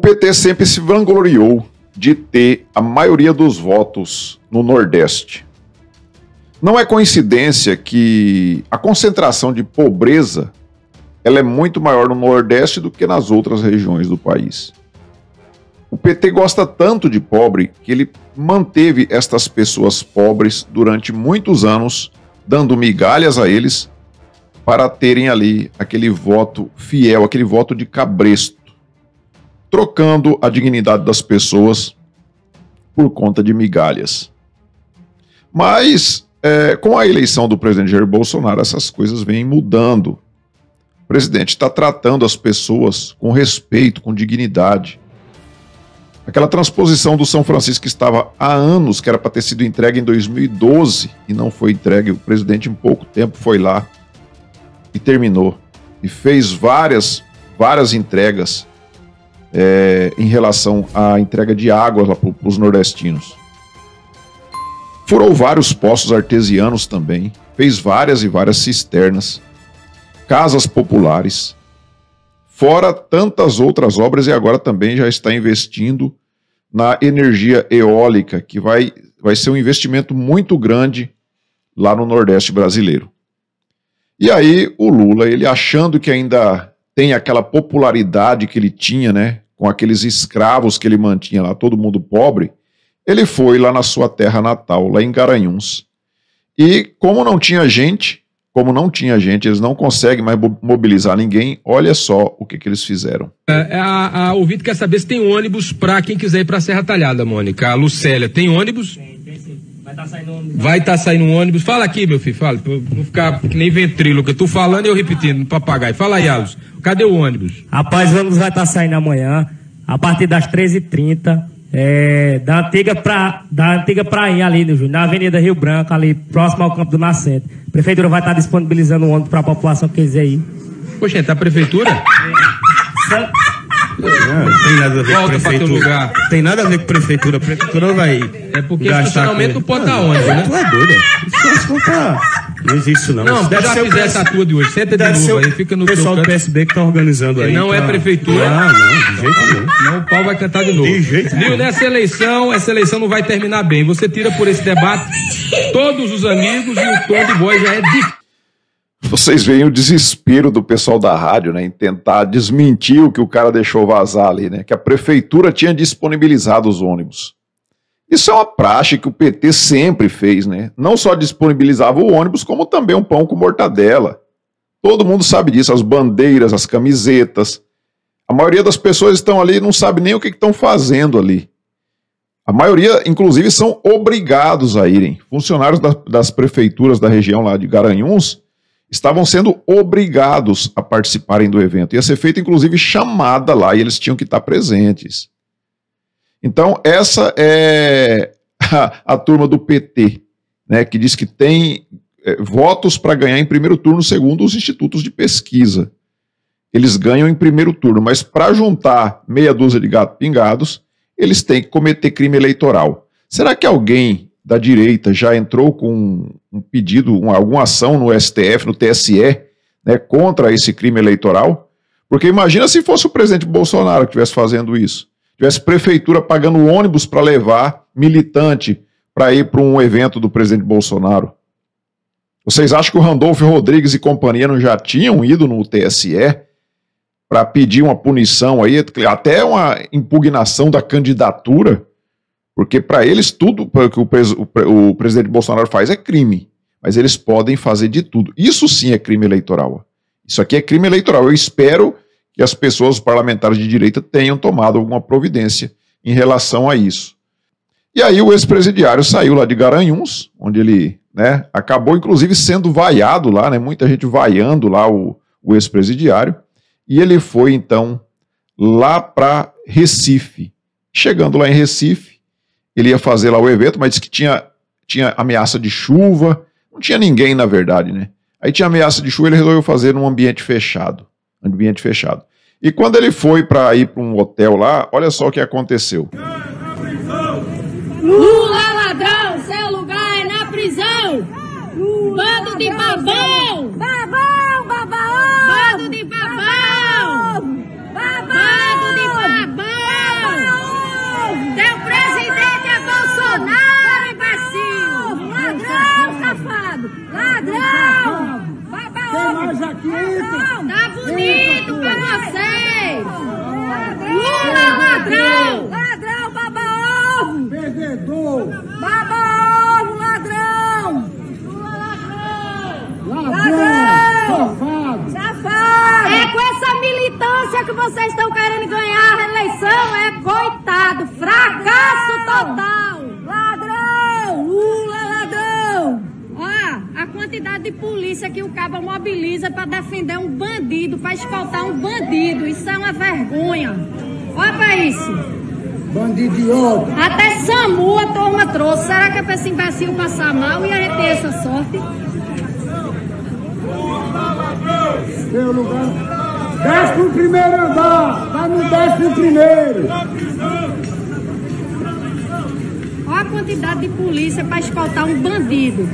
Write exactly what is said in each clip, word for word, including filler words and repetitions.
P T sempre se vangloriou de ter a maioria dos votos no Nordeste. Não é coincidência que a concentração de pobreza ela é muito maior no Nordeste do que nas outras regiões do país. O P T gosta tanto de pobre que ele manteve estas pessoas pobres durante muitos anos, dando migalhas a eles para terem ali aquele voto fiel, aquele voto de cabresto, trocando a dignidade das pessoas por conta de migalhas. Mas, é, com a eleição do presidente Jair Bolsonaro, essas coisas vêm mudando. O presidente está tratando as pessoas com respeito, com dignidade. Aquela transposição do São Francisco que estava há anos, que era para ter sido entregue em dois mil e doze e não foi entregue, o presidente em pouco tempo foi lá e terminou. E fez várias, várias entregas é, em relação à entrega de água lá para os nordestinos. Furou vários poços artesianos também, fez várias e várias cisternas, casas populares, fora tantas outras obras, e agora também já está investindo na energia eólica, que vai, vai ser um investimento muito grande lá no Nordeste brasileiro. E aí o Lula, ele achando que ainda tem aquela popularidade que ele tinha, né, com aqueles escravos que ele mantinha lá, todo mundo pobre, ele foi lá na sua terra natal, lá em Garanhuns. E como não tinha gente, Como não tinha gente, eles não conseguem mais mobilizar ninguém, olha só o que, que eles fizeram. É, a, a ouvinte quer saber se tem ônibus para quem quiser ir para Serra Talhada, Mônica. A Lucélia, tem ônibus? Tem, tem sim. Vai estar tá saindo ônibus. Vai estar tá saindo um ônibus. Fala aqui, meu filho, fala. Pra não ficar que nem ventríloco. Tu falando e eu repetindo, papagaio. Fala aí, Alves. Cadê o ônibus? Rapaz, o ônibus vai estar tá saindo amanhã, a partir das treze e trinta. É, da antiga pra, da antiga prainha ali, né, na Avenida Rio Branco, ali próximo ao Campo do Nascente. A prefeitura vai estar disponibilizando um ônibus para a população que quiser ir. Poxa, tá a prefeitura? Não, não tem nada a ver Volta com prefeitura. lugar. Tem nada a ver com prefeitura. A prefeitura vai. É porque funcionalmente não pode dar ônibus, né? Tu é doido, Isso conta. Não existe isso, não. Não, isso deve já fizesse a tua de hoje. Senta de novo aí, fica no pessoal teu do P S B que tá organizando aí. Não pra... é prefeitura. Ah, não, de jeito nenhum. Não, o pau vai cantar de novo. De jeito nenhum. Nessa eleição, essa eleição não vai terminar bem. Você tira por esse debate todos os amigos e o tom de voz já é difícil. Vocês veem o desespero do pessoal da rádio, né, em tentar desmentir o que o cara deixou vazar ali, né, que a prefeitura tinha disponibilizado os ônibus. Isso é uma praxe que o P T sempre fez, né? Não só disponibilizava o ônibus, como também um pão com mortadela. Todo mundo sabe disso, as bandeiras, as camisetas. A maioria das pessoas estão ali e não sabe nem o que estão fazendo ali. A maioria, inclusive, são obrigados a irem. Funcionários da, das prefeituras da região lá de Garanhuns estavam sendo obrigados a participarem do evento. Ia ser feita, inclusive, chamada lá e eles tinham que estar presentes. Então, essa é a, a turma do P T, né, que diz que tem é, votos para ganhar em primeiro turno, segundo os institutos de pesquisa. Eles ganham em primeiro turno, mas para juntar meia dúzia de gatos pingados, eles têm que cometer crime eleitoral. Será que alguém da direita já entrou com um pedido, uma, alguma ação no S T F, no T S E, né, contra esse crime eleitoral? Porque imagina se fosse o presidente Bolsonaro que estivesse fazendo isso. Tivesse prefeitura pagando ônibus para levar militante para ir para um evento do presidente Bolsonaro. Vocês acham que o Randolfo Rodrigues e companhia não já tinham ido no T S E para pedir uma punição aí, até uma impugnação da candidatura? Porque para eles tudo que o, pres, o, o presidente Bolsonaro faz é crime, mas eles podem fazer de tudo. Isso sim é crime eleitoral. Isso aqui é crime eleitoral. Eu espero que as pessoas, os parlamentares de direita, tenham tomado alguma providência em relação a isso. E aí o ex-presidiário saiu lá de Garanhuns, onde ele, né, acabou inclusive sendo vaiado lá, né, muita gente vaiando lá o, o ex-presidiário, e ele foi então lá para Recife. Chegando lá em Recife, ele ia fazer lá o evento, mas disse que tinha, tinha ameaça de chuva, não tinha ninguém na verdade, né? Aí tinha ameaça de chuva, ele resolveu fazer num ambiente fechado. ambiente fechado. E quando ele foi para ir para um hotel lá, olha só o que aconteceu. Lula ladrão, seu lugar é na prisão. Bando de babão. Babão, babão. Bando de babão. Babão. Bando de babão. Baba ovo, ladrão! Ladrão! Safado! Safado! É com essa militância que vocês estão querendo ganhar a eleição, é coitado, fracasso total! Ladrão! Lula, ladrão! Ó, a quantidade de polícia que o cabo mobiliza para defender um bandido, para escoltar um bandido, isso é uma vergonha. Olha pra isso. Bandido de ódio. Até SAMU a turma trouxe. Será que é pra esse imbecil passar mal e a gente ter essa sorte? Seu lugar. Desce pro primeiro andar. Tá no décimo primeiro. Olha a quantidade de polícia para escoltar um bandido.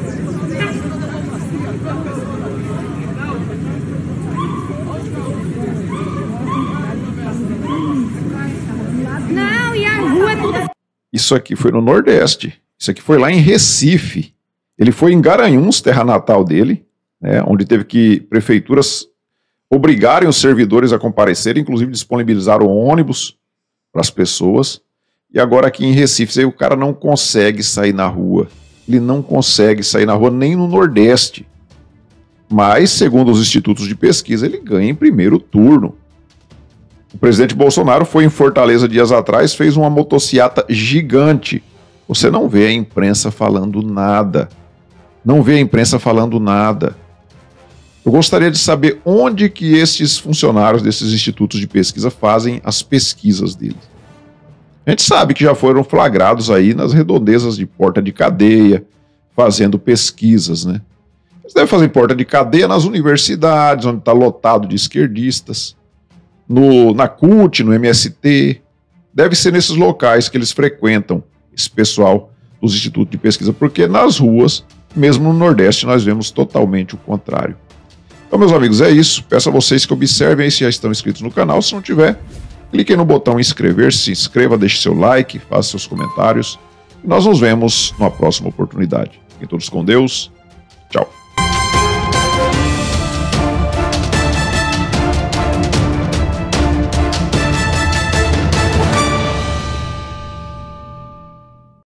Não, e a rua é tudo... Isso aqui foi no Nordeste. Isso aqui foi lá em Recife. Ele foi em Garanhuns, terra natal dele, né, onde teve que prefeituras obrigarem os servidores a comparecerem, inclusive disponibilizaram ônibus para as pessoas. E agora aqui em Recife, aí o cara não consegue sair na rua. Ele não consegue sair na rua nem no Nordeste. Mas, segundo os institutos de pesquisa, ele ganha em primeiro turno. O presidente Bolsonaro foi em Fortaleza dias atrás, fez uma motociata gigante. Você não vê a imprensa falando nada. Não vê a imprensa falando nada. Eu gostaria de saber onde que esses funcionários desses institutos de pesquisa fazem as pesquisas deles. A gente sabe que já foram flagrados aí nas redondezas de porta de cadeia, fazendo pesquisas, né? Eles devem fazer porta de cadeia nas universidades, onde está lotado de esquerdistas, no, na C U T, no M S T. Deve ser nesses locais que eles frequentam, esse pessoal dos institutos de pesquisa, porque nas ruas, mesmo no Nordeste, nós vemos totalmente o contrário. Então, meus amigos, é isso. Peço a vocês que observem aí se já estão inscritos no canal. Se não tiver, cliquem no botão inscrever-se, se inscreva, deixe seu like, faça seus comentários. E nós nos vemos numa próxima oportunidade. Fiquem todos com Deus.